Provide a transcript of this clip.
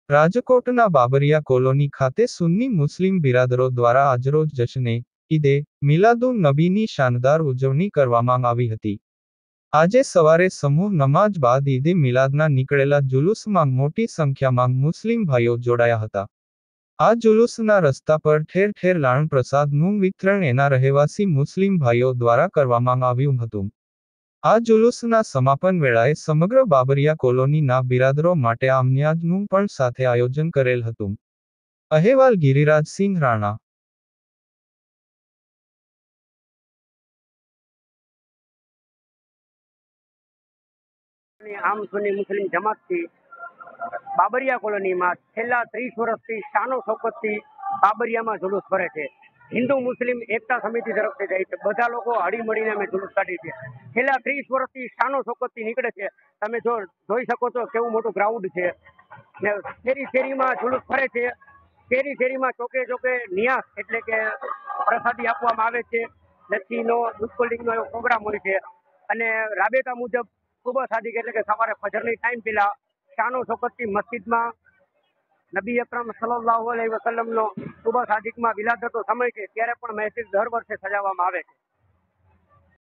રાજકોટના બાબરિયા કોલોની ખાતે સુન્ની મુસ્લિમ બિરાદરો દ્વારા આજરોજ જશ્ને ઈદે મિલાદુન નબીની શાનદાર ઉજવણી કરવામાં આવી હતી। આજે સવારે સમૂહ નમાજ બાદ ઈદે મિલાદના નીકળેલા જુલુસમાં મોટી સંખ્યામાં મુસ્લિમ ભાઈઓ જોડાયા હતા। આ જુલુસના રસ્તા પર ઠેર ઠેર લાણ પ્રસાદનું વિતરણ એના રહેવાસી મુસ્લિમ ભાઈઓ દ્વારા કરવામાં આવ્યું હતું। આ જુલુસના સમાપન વેળાએ સમગ્ર બાબરિયા કોલોનીના બિરાદરો માટે આમન્યાજનું પણ સાથે આયોજન કરેલ હતું। અહેવાલ ગિરિરાજસિંહ રાણા। આમ સુન્ની મુસ્લિમ જમાતથી બાબરિયા કોલોનીમાં છેલ્લા 30 વર્ષથી શાનો શોકતથી બાબરિયામાં જુલુસ ફરે છે। હિન્દુ મુસ્લિમ એકતા સમિતિ તરફથી જાય છે। બધા લોકો હળી મળીને અમે જુલુસ કાઢીએ છીએ। છેલ્લા 30 વર્ષથી શાનો શોકતથી નીકળે છે। તમે જોઈ શકો છો કેવું મોટું ગ્રાઉન્ડ છે ને શેરી શેરીમાં જુલુસ ફરે છે। શેરી શેરીમાં ચોકે ચોકે નિયાસ એટલે કે પ્રસાદી આપવામાં આવે છે। લસ્સીનો દૂધ કોલ્ડ્રિંકનો એવો પ્રોગ્રામ હોય છે અને રાબેતા મુજબ સુબહ સાદિક એટલે કે સવારે ફજરની ટાઈમ પહેલા શાનો શોકતથી મસ્જિદમાં નબી અકરમ સલ્લલ્લાહુ અલૈહિ વસલ્લમનો સુબહ સાદિકમાં વિલાદતનો સમય છે ત્યારે પણ મસ્જિદ દર વર્ષે સજાવવામાં આવે છે।